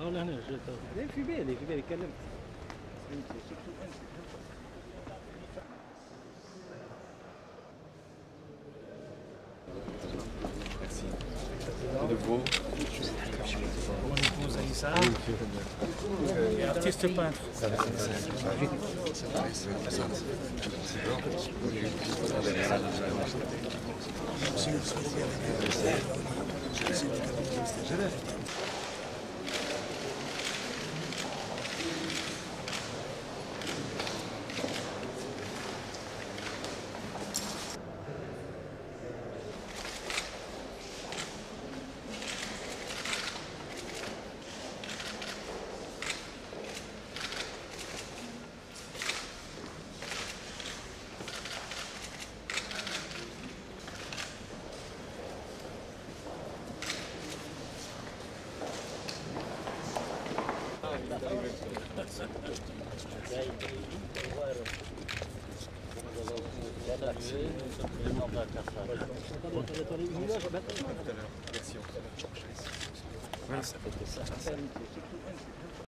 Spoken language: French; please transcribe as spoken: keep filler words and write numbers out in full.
اه لا هنا جيت ليه في بالي في بالي كلمت انت شفتوا انت Merci. De nouveau. Mon épouse Aïssa est artiste peintre. Ça va, ça va. Ça va, ça va. C'est bon. Merci.